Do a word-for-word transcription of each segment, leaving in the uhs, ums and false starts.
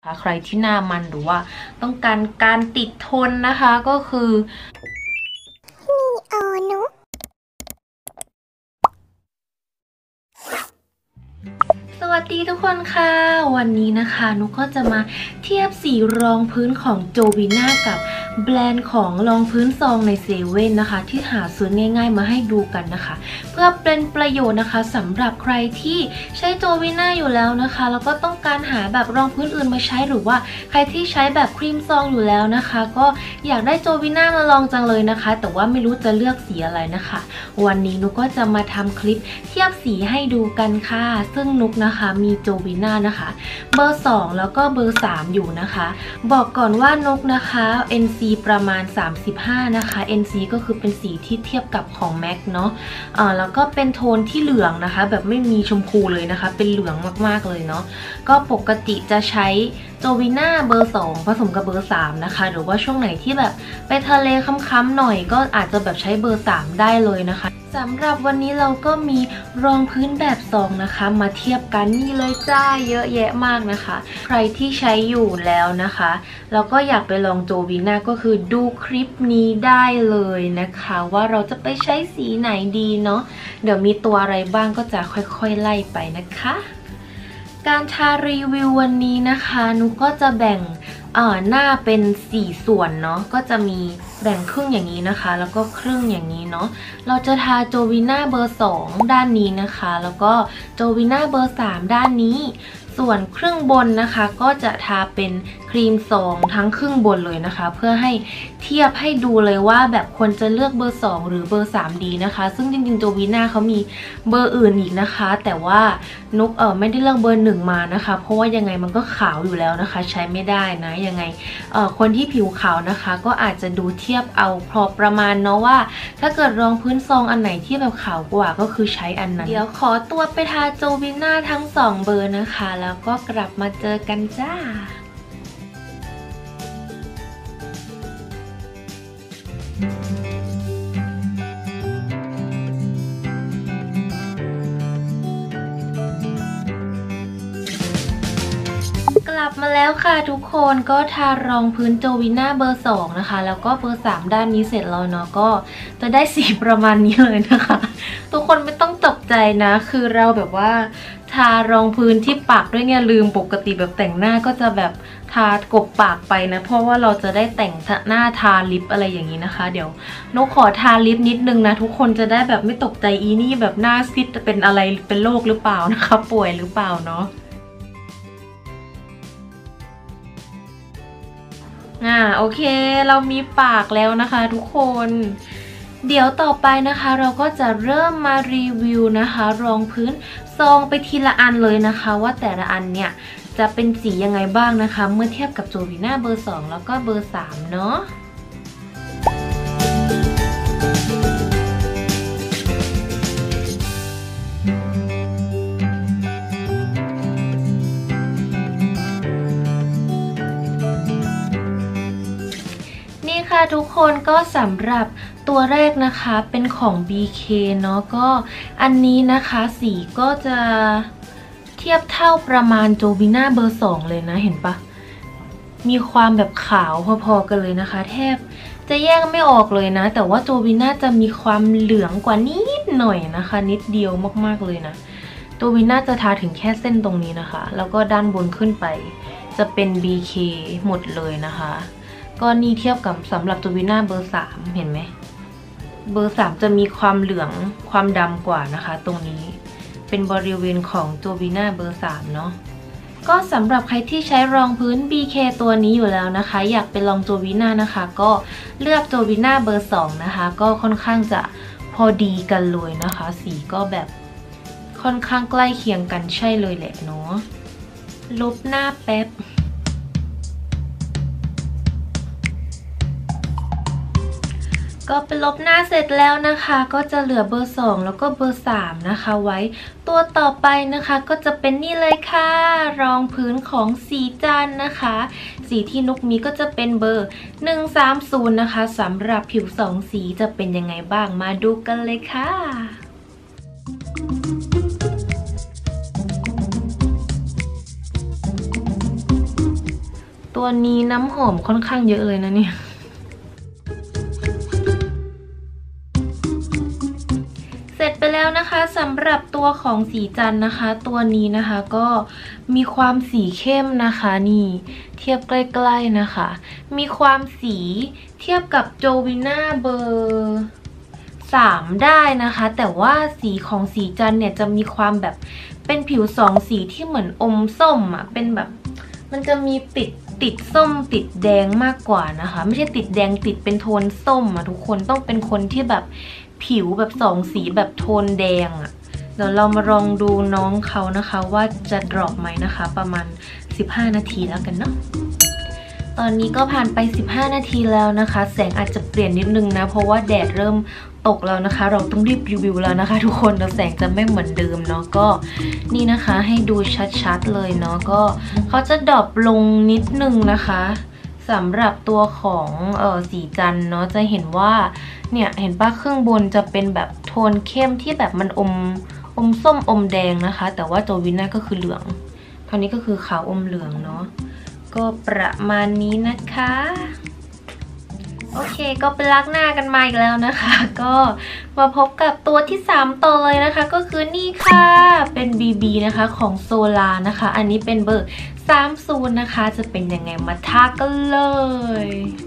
ใครที่หน้ามันหรือว่าต้องการการติดทนนะคะก็คือนี่โอนุสวัสดีทุกคนค่ะวันนี้นะคะนุกก็จะมาเทียบสีรองพื้นของโจวีน่ากับแบรนด์ของรองพื้นซองในเซเว่นนะคะที่หาซื้อง่ายๆมาให้ดูกันนะคะเพื่อเป็นประโยชน์นะคะสำหรับใครที่ใช้โจวีน่าอยู่แล้วนะคะแล้วก็ต้องการหาแบบรองพื้นอื่นมาใช้หรือว่าใครที่ใช้แบบครีมซองอยู่แล้วนะคะก็อยากได้โจวีน่ามาลองจังเลยนะคะแต่ว่าไม่รู้จะเลือกสีอะไรนะคะวันนี้นุกก็จะมาทำคลิปเทียบสีให้ดูกันค่ะซึ่งนุกนะคะมีโจวีน่านะคะเบอร์สองแล้วก็เบอร์สามอยู่นะคะบอกก่อนว่านกนะคะ เอ็น ซี ประมาณสามสิบห้านะคะ เอ็น ซี ก็คือเป็นสีที่เทียบกับของ แม็ก เนาะอ่าแล้วก็เป็นโทนที่เหลืองนะคะแบบไม่มีชมพูเลยนะคะเป็นเหลืองมากๆเลยเนาะก็ปกติจะใช้โจวีน่าเบอร์สองผสมกับเบอร์สามนะคะหรือว่าช่วงไหนที่แบบไปทะเลค้ำๆหน่อยก็อาจจะแบบใช้เบอร์สามได้เลยนะคะสำหรับวันนี้เราก็มีรองพื้นแบบซองนะคะมาเทียบกันนี่เลยจ้าเยอะแยะมากนะคะใครที่ใช้อยู่แล้วนะคะแล้วก็อยากไปลองโจวีน่าก็คือดูคลิปนี้ได้เลยนะคะว่าเราจะไปใช้สีไหนดีเนาะเดี๋ยวมีตัวอะไรบ้างก็จะค่อยๆไล่ไปนะคะการทารีวิววันนี้นะคะนุกก็จะแบ่งอ่าหน้าเป็นสี่ส่วนเนาะก็จะมีแบ่งครึ่งอย่างนี้นะคะแล้วก็ครึ่งอย่างนี้เนาะเราจะทาโจวีน่าเบอร์สองด้านนี้นะคะแล้วก็โจวีน่าเบอร์สามด้านนี้ส่วนครึ่งบนนะคะก็จะทาเป็นครีมซองทั้งครึ่งบนเลยนะคะเพื่อให้เทียบให้ดูเลยว่าแบบควรจะเลือกเบอร์สองหรือเบอร์สามดีนะคะซึ่งจริงๆโจวีน่าเขามีเบอร์อื่นอีกนะคะแต่ว่านุกเออไม่ได้เลือกเบอร์หนึ่งมานะคะเพราะว่ายังไงมันก็ขาวอยู่แล้วนะคะใช้ไม่ได้นะยังไงเออคนที่ผิวขาวนะคะก็อาจจะดูเทียบเอาพอประมาณเนาะว่าถ้าเกิดรองพื้นซองอันไหนที่แบบขาวกว่าก็คือใช้อันนั้นเดี๋ยวขอตัวไปทาโจวีน่าทั้งสองเบอร์นะคะแล้วก็กลับมาเจอกันจ้ากลับมาแล้วค่ะทุกคนก็ทารองพื้นโจวีน่าเบอร์สองนะคะแล้วก็เบอร์สามด้านนี้เสร็จแล้วเนาะก็จะได้สีประมาณนี้เลยนะคะทุกคนไม่ต้องตกใจนะคือเราแบบว่าทารองพื้นที่ปากด้วยไงลืมปกติแบบแต่งหน้าก็จะแบบทากบปากไปนะเพราะว่าเราจะได้แต่งหน้าทาลิปอะไรอย่างนี้นะคะเดี๋ยวนกขอทาลิปนิดนึงนะทุกคนจะได้แบบไม่ตกใจอีนี่แบบหน้าซีดเป็นอะไรเป็นโรคหรือเปล่านะคะป่วยหรือเปล่าเนาะอ่าโอเคเรามีปากแล้วนะคะทุกคนเดี๋ยวต่อไปนะคะเราก็จะเริ่มมารีวิวนะคะรองพื้นซองไปทีละอันเลยนะคะว่าแต่ละอันเนี่ยจะเป็นสียังไงบ้างนะคะเมื่อเทียบกับโจวีน่าเบอร์สองแล้วก็เบอร์สามเนาะนี่ค่ะทุกคนก็สำหรับตัวแรกนะคะเป็นของ บี เค เนาะก็อันนี้นะคะสีก็จะเทียบเท่าประมาณโจวีน่าเบอร์สองเลยนะเห็นปะมีความแบบขาวพอๆกันเลยนะคะแทบจะแยกไม่ออกเลยนะแต่ว่าโจวีน่าจะมีความเหลืองกว่านิดหน่อยนะคะนิดเดียวมากๆเลยนะโจวีน่าจะทาถึงแค่เส้นตรงนี้นะคะแล้วก็ด้านบนขึ้นไปจะเป็น บี เค หมดเลยนะคะก็นี่เทียบกับสำหรับโจวีน่าเบอร์สามเห็นไหมเบอร์สามจะมีความเหลืองความดำกว่านะคะตรงนี้เป็นบริเวณของโจวีน่าเบอร์สามเนาะก็สำหรับใครที่ใช้รองพื้น บี เค ตัวนี้อยู่แล้วนะคะอยากไปลองโจวีน่านะคะก็เลือกโจวีน่าเบอร์สองนะคะก็ค่อนข้างจะพอดีกันเลยนะคะสีก็แบบค่อนข้างใกล้เคียงกันใช่เลยแหละเนาะลบหน้าแป๊บก็เป็นลบหน้าเสร็จแล้วนะคะก็จะเหลือเบอร์สองแล้วก็เบอร์สามนะคะไว้ตัวต่อไปนะคะก็จะเป็นนี่เลยค่ะรองพื้นของสีจันนะคะสีที่นุกมีก็จะเป็นเบอร์หนึ่งสามศูนย์นะคะสำหรับผิวสองสีจะเป็นยังไงบ้างมาดูกันเลยค่ะ กตัวนี้น้ำหอมค่อนข้างเยอะเลยนะเนี่ยเสร็จไปแล้วนะคะสำหรับตัวของสีจันนะคะตัวนี้นะคะก็มีความสีเข้มนะคะนี่เทียบใกล้ๆนะคะมีความสีเทียบกับโจวิน่าเบอร์สามได้นะคะแต่ว่าสีของสีจันเนี่ยจะมีความแบบเป็นผิวสองสีที่เหมือนอมส้มอ่ะเป็นแบบมันจะมีติดติดส้มติดแดงมากกว่านะคะไม่ใช่ติดแดงติดเป็นโทนส้มอ่ะทุกคนต้องเป็นคนที่แบบผิวแบบสองสีแบบโทนแดงอ่ะเดี๋ยวเรามาลองดูน้องเขานะคะว่าจะดรอปไหมนะคะประมาณสิบห้านาทีแล้วกันเนาะตอนนี้ก็ผ่านไปสิบห้านาทีแล้วนะคะแสงอาจจะเปลี่ยนนิดนึงนะเพราะว่าแดดเริ่มตกแล้วนะคะเราต้องรีบรีวิวแล้วนะคะทุกคนเดี๋ยวแสงจะไม่เหมือนเดิมเนาะก็นี่นะคะให้ดูชัดๆเลยเนาะก็เขาจะดรอปลงนิดนึงนะคะสำหรับตัวของเอ่อสีจันเนาะจะเห็นว่าเนี่ยเห็นป่ะเครื่องบนจะเป็นแบบโทนเข้มที่แบบมันอมอมส้มอมแดงนะคะแต่ว่าโจวิน่าก็คือเหลืองคราวนี้ก็คือขาวอมเหลืองเนาะก็ประมาณนี้นะคะโอเคก็ไปล้างหน้ากันมาอีกแล้วนะคะก็มาพบกับตัวที่สามต่อเลยนะคะก็คือนี่ค่ะเป็น บี บี นะคะของโซลานะคะอันนี้เป็นเบอร์สามสิบนะคะจะเป็นยังไงมาทากันเลย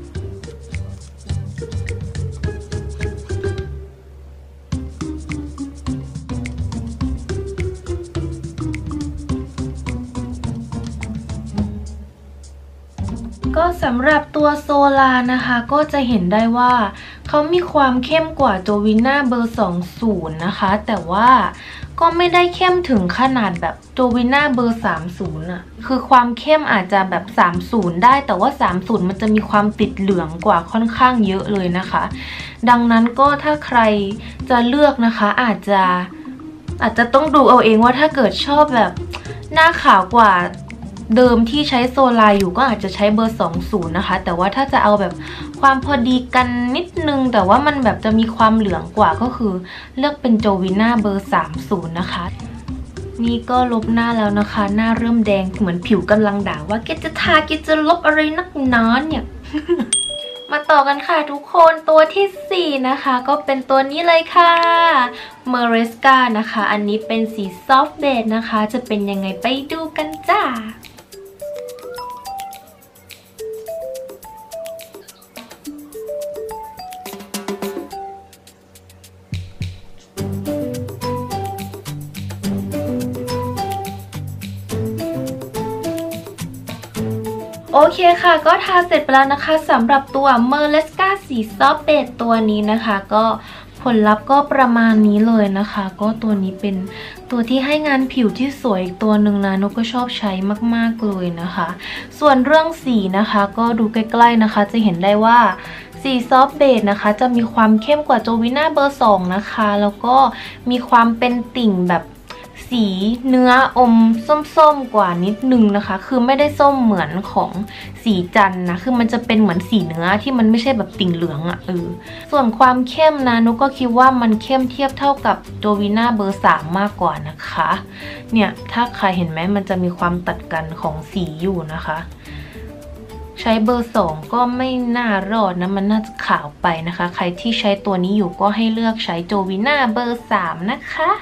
ก็สำหรับตัวโซลานะคะก็จะเห็นได้ว่าเขามีความเข้มกว่าโจวิน่าเบอร์สองสิบนะคะแต่ว่าก็ไม่ได้เข้มถึงขนาดแบบโจวิน่าเบอร์สามสิบอ่ะคือความเข้มอาจจะแบบสามสิบได้แต่ว่าสามสิบมันจะมีความติดเหลืองกว่าค่อนข้างเยอะเลยนะคะดังนั้นก็ถ้าใครจะเลือกนะคะอาจจะอาจจะต้องดูเอาเองว่าถ้าเกิดชอบแบบหน้าขาวกว่าเดิมที่ใช้โซลาอยู่ก็อาจจะใช้เบอร์สองสิบนะคะแต่ว่าถ้าจะเอาแบบความพอดีกันนิดนึงแต่ว่ามันแบบจะมีความเหลืองกว่าก็คือเลือกเป็นโจวิน่าเบอร์สามสิบนะคะนี่ก็ลบหน้าแล้วนะคะหน้าเริ่มแดงเหมือนผิวกำลังด่าว่าแกจะทาแกจะลบอะไรนักหนาเนี่ย มาต่อกันค่ะทุกคนตัวที่สี่นะคะก็เป็นตัวนี้เลยค่ะเมอริสกานะคะอันนี้เป็นสีซอฟต์เบจนะคะจะเป็นยังไงไปดูกันจ้าโอเคค่ะก็ทาเสร็จไปแล้วนะคะสำหรับตัวเมอร์เลสกาสีซอฟต์เบจตัวนี้นะคะก็ผลลัพธ์ก็ประมาณนี้เลยนะคะก็ตัวนี้เป็นตัวที่ให้งานผิวที่สวยอีกตัวหนึ่งนะนุกก็ชอบใช้มากๆเลยนะคะส่วนเรื่องสีนะคะก็ดูใกล้ๆนะคะจะเห็นได้ว่าสีซอฟต์เบจนะคะจะมีความเข้มกว่าโจวิน่าเบอร์สองนะคะแล้วก็มีความเป็นติ่งแบบสีเนื้ออมส้มๆกว่านิดนึงนะคะคือไม่ได้ส้มเหมือนของสีจันนะคือมันจะเป็นเหมือนสีเนื้อที่มันไม่ใช่แบบติ่งเหลืองอะ่ะเออส่วนความเข้มนะนุกก็คิดว่ามันเข้มเทียบเท่ากับโจวิน่าเบอร์สามมากกว่านะคะเนี่ยถ้าใครเห็นไหมมันจะมีความตัดกันของสีอยู่นะคะใช้เบอร์สองก็ไม่น่ารอดนะมันน่าจะขาวไปนะคะใครที่ใช้ตัวนี้อยู่ก็ให้เลือกใช้โจวิน่าเบอร์สามนะคะ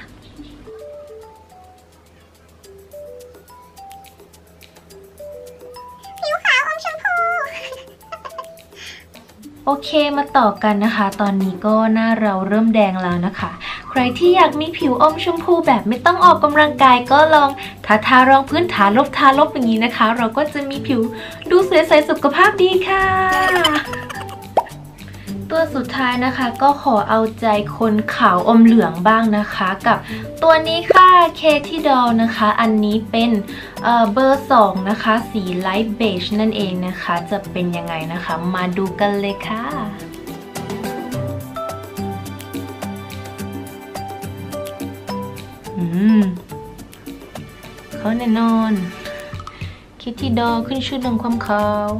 โอเคมาต่อกันนะคะตอนนี้ก็หน้าเราเริ่มแดงแล้วนะคะใครที่อยากมีผิวอมชมพูแบบไม่ต้องออกกำลังกายก็ลองทาทารองพื้นฐานลบทาลบอย่างนี้นะคะเราก็จะมีผิวดูสวยใสสุขภาพดีค่ะตัวสุดท้ายนะคะก็ขอเอาใจคนขาวอมเหลืองบ้างนะคะกับตัวนี้ค่ะเคที่ดอลนะคะอันนี้เป็นเอ่อเบอร์สองนะคะสีไลท์เบจนั่นเองนะคะจะเป็นยังไงนะคะมาดูกันเลยค่ะอืมเขาแน่นอนเคที่ดอลขึ้นชื่อเรื่องความขาว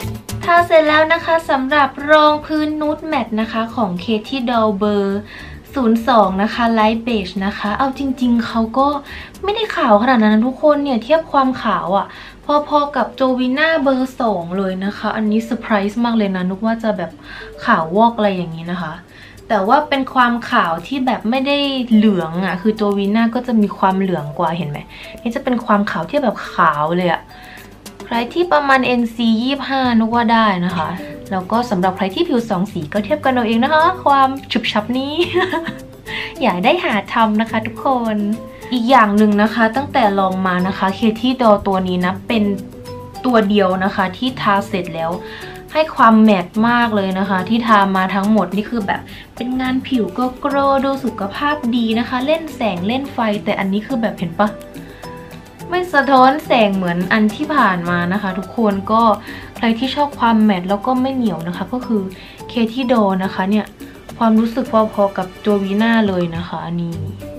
ทาเสร็จแล้วนะคะสำหรับรองพื้นนูดแมตต์นะคะของเคที่ดอลเบอร์ศูนย์สองนะคะไลท์เบจนะคะเอาจริงๆเขาก็ไม่ได้ขาวขนาดนั้นนะทุกคนเนี่ยเทียบความขาวอะ่ะพอๆกับโจวิน่าเบอร์สองเลยนะคะอันนี้เซอร์ไพรส์มากเลยนะนึกว่าจะแบบขาววอกอะไรอย่างนี้นะคะแต่ว่าเป็นความขาวที่แบบไม่ได้เหลืองอะ่ะคือโจวิน่าก็จะมีความเหลืองกว่าเห็นไหมนี่จะเป็นความขาวที่แบบขาวเลยอะ่ะใครที่ประมาณ เอ็น ซี ยี่สิบห้านึกว่าได้นะคะแล้วก็สำหรับใครที่ผิวสองสีก็เทียบกันเอาเองนะคะความฉุบฉับนี้ อย่าได้หาทำนะคะทุกคนอีกอย่างหนึ่งนะคะตั้งแต่ลองมานะคะเคที่ดอตัวนี้นะเป็นตัวเดียวนะคะที่ทาเสร็จแล้วให้ความแมตต์มากเลยนะคะที่ทามาทั้งหมดนี่คือแบบเป็นงานผิวก็โกรดูสุขภาพดีนะคะเล่นแสงเล่นไฟแต่อันนี้คือแบบเห็นปะไม่สะท้อนแสงเหมือนอันที่ผ่านมานะคะทุกคนก็ใครที่ชอบความแมตต์แล้วก็ไม่เหนียวนะคะก็คือเคที่ดอนะคะเนี่ยความรู้สึกพอๆกับโจวีน่าเลยนะคะอันนี้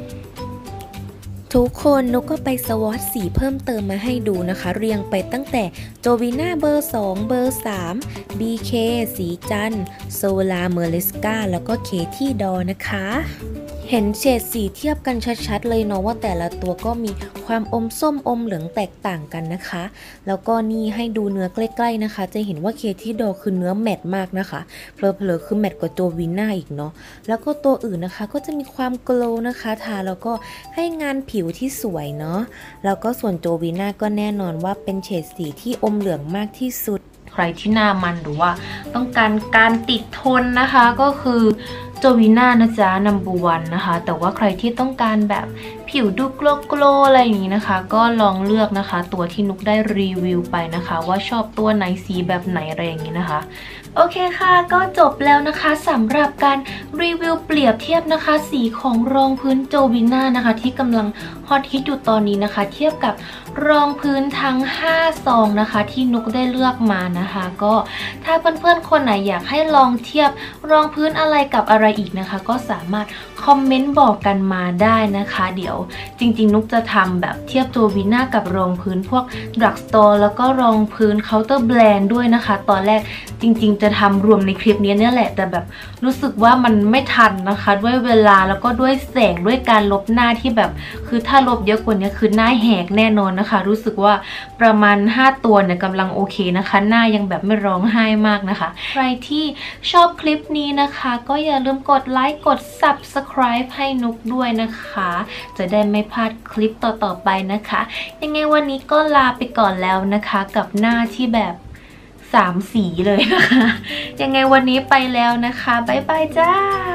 ทุกคนนกก็ไปสวอตสีเพิ่มเติมมาให้ดูนะคะเรียงไปตั้งแต่โจวีน่าเบอร์สองเบอร์สาม บี เค สีจันโซลาเมอริสกาแล้วก็เคที่ดอนะคะเห็นเฉดสีเทียบกันชัดๆเลยเนาะว่าแต่ละตัวก็มีความอมส้มอมเหลืองแตกต่างกันนะคะแล้วก็นี่ให้ดูเนื้อใกล้ๆนะคะจะเห็นว่าเคที่ดอคือเนื้อแมตต์มากนะคะเพลอๆคือแมตต์กว่าโจวีน่าอีกเนาะแล้วก็ตัวอื่นนะคะก็จะมีความโกลว์นะคะทาแล้วก็ให้งานผิวที่สวยเนาะแล้วก็ส่วนโจวีน่าก็แน่นอนว่าเป็นเฉดสีที่อมเหลืองมากที่สุดใครที่หน้ามันหรือว่าต้องการการติดทนนะคะก็คือโจวีน่านะจ๊ะนัมเบอร์วันนะคะแต่ว่าใครที่ต้องการแบบผิวดูโกลโกลอะไรอย่างนี้นะคะก็ลองเลือกนะคะตัวที่นุกได้รีวิวไปนะคะว่าชอบตัวไหนสีแบบไหนอะไรอย่างนี้นะคะโอเคค่ะก็จบแล้วนะคะสำหรับการรีวิวเปรียบเทียบนะคะสีของรองพื้นโจวีน่านะคะที่กำลังฮอตฮิตอยู่ตอนนี้นะคะเทียบกับรองพื้นทั้งห้าซองนะคะที่นุกได้เลือกมานะคะก็ถ้าเพื่อนๆคนไหนอยากให้ลองเทียบรองพื้นอะไรกับอะไรอีกนะคะก็สามารถคอมเมนต์บอกกันมาได้นะคะเดี๋ยวจริงๆนุกจะทำแบบเทียบโจวีน่ากับรองพื้นพวกดรักสโตร์แล้วก็รองพื้นเคาน์เตอร์แบรนด์ด้วยนะคะตอนแรกจริงๆจะทำรวมในคลิปนี้เนี่ยแหละแต่แบบรู้สึกว่ามันไม่ทันนะคะด้วยเวลาแล้วก็ด้วยแสงด้วยการลบหน้าที่แบบคือถ้าลบเยอะกว่านี้คือหน้าแหกแน่นอนนะคะรู้สึกว่าประมาณห้าตัวเนี่ยกำลังโอเคนะคะหน้ายังแบบไม่ร้องไห้มากนะคะใครที่ชอบคลิปนี้นะคะก็อย่าลืมกดไลค์กด ซับสไครบ์ ให้นุกด้วยนะคะจะได้ไม่พลาดคลิปต่อๆไปนะคะยังไงวันนี้ก็ลาไปก่อนแล้วนะคะกับหน้าที่แบบสามสีเลยนะคะยังไงวันนี้ไปแล้วนะคะบ๊ายบายจ้า